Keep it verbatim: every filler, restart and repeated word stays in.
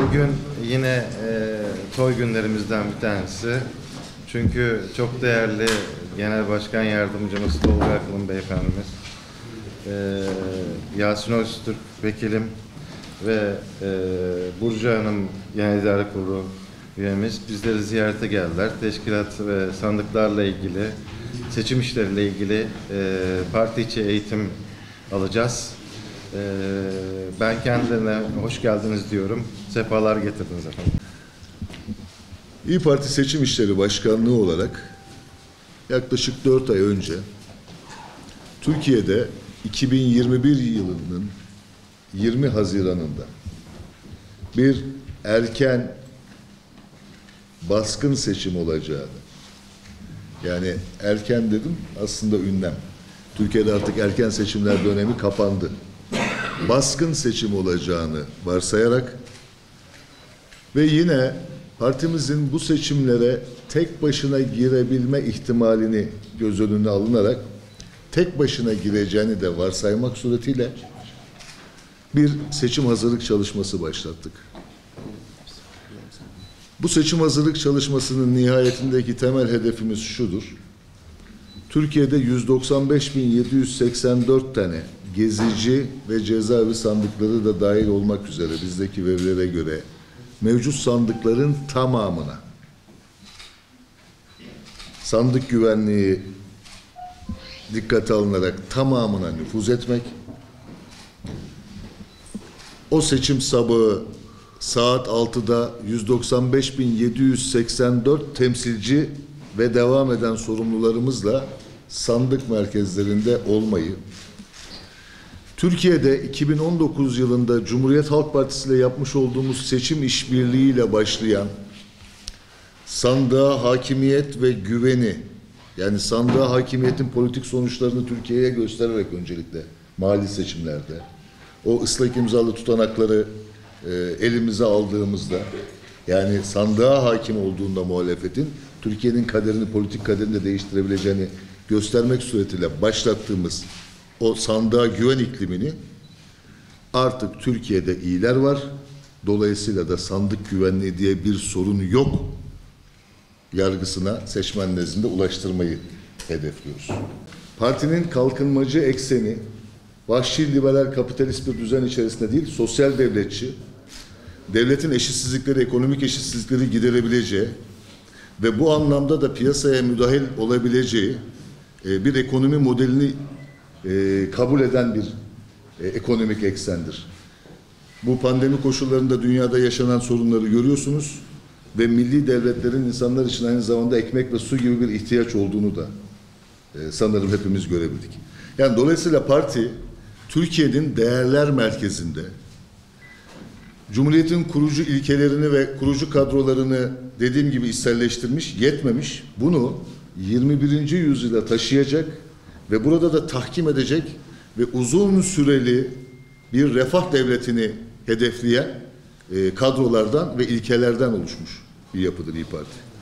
Bugün yine e, toy günlerimizden bir tanesi. Çünkü çok değerli Genel Başkan Yardımcımız Tolga Akıl'ın beyefendimiz, e, Yasin Öztürk Vekilim ve e, Burcu Hanım Genel İdare Kurulu üyemiz bizleri ziyarete geldiler. Teşkilat ve sandıklarla ilgili, seçim işleriyle ilgili e, parti içi eğitim alacağız. Ben kendilerine hoş geldiniz diyorum. Sefalar getirdiniz efendim. İYİ Parti Seçim İşleri Başkanlığı olarak yaklaşık dört ay önce Türkiye'de iki bin yirmi bir yılının yirmi Haziran'ında bir erken baskın seçim olacağını, yani erken dedim aslında ünlem. Türkiye'de artık erken seçimler dönemi kapandı. Baskın seçim olacağını varsayarak ve yine partimizin bu seçimlere tek başına girebilme ihtimalini göz önüne alınarak tek başına gireceğini de varsaymak suretiyle bir seçim hazırlık çalışması başlattık. Bu seçim hazırlık çalışmasının nihayetindeki temel hedefimiz şudur: Türkiye'de yüz doksan beş bin yedi yüz seksen dört tane gezici ve cezaevi sandıkları da dahil olmak üzere bizdeki verilere göre mevcut sandıkların tamamına sandık güvenliği dikkate alınarak tamamına nüfuz etmek, o seçim sabahı saat altıda yüz doksan beş bin yedi yüz seksen dört temsilci ve devam eden sorumlularımızla sandık merkezlerinde olmayı, Türkiye'de iki bin on dokuz yılında Cumhuriyet Halk Partisi ile yapmış olduğumuz seçim işbirliğiyle başlayan sandığa hakimiyet ve güveni, yani sandığa hakimiyetin politik sonuçlarını Türkiye'ye göstererek öncelikle mahalli seçimlerde, o ıslak imzalı tutanakları e, elimize aldığımızda, yani sandığa hakim olduğunda muhalefetin Türkiye'nin kaderini, politik kaderini de değiştirebileceğini göstermek suretiyle başlattığımız o sandığa güven iklimini artık Türkiye'de iyiler var. Dolayısıyla da sandık güvenliği diye bir sorun yok yargısına seçmen nezdinde ulaştırmayı hedefliyoruz. Partinin kalkınmacı ekseni vahşi liberal kapitalist bir düzen içerisinde değil, sosyal devletçi, devletin eşitsizlikleri, ekonomik eşitsizlikleri giderebileceği ve bu anlamda da piyasaya müdahil olabileceği e, bir ekonomi modelini e, kabul eden bir e, ekonomik eksendir. Bu pandemi koşullarında dünyada yaşanan sorunları görüyorsunuz ve milli devletlerin insanlar için aynı zamanda ekmek ve su gibi bir ihtiyaç olduğunu da e, sanırım hepimiz görebildik. Yani dolayısıyla parti Türkiye'nin değerler merkezinde, Cumhuriyet'in kurucu ilkelerini ve kurucu kadrolarını dediğim gibi içselleştirmiş, yetmemiş. Bunu yirmi birinci yüzyıla taşıyacak ve burada da tahkim edecek ve uzun süreli bir refah devletini hedefleyen e, kadrolardan ve ilkelerden oluşmuş bir yapıdır İYİ Parti.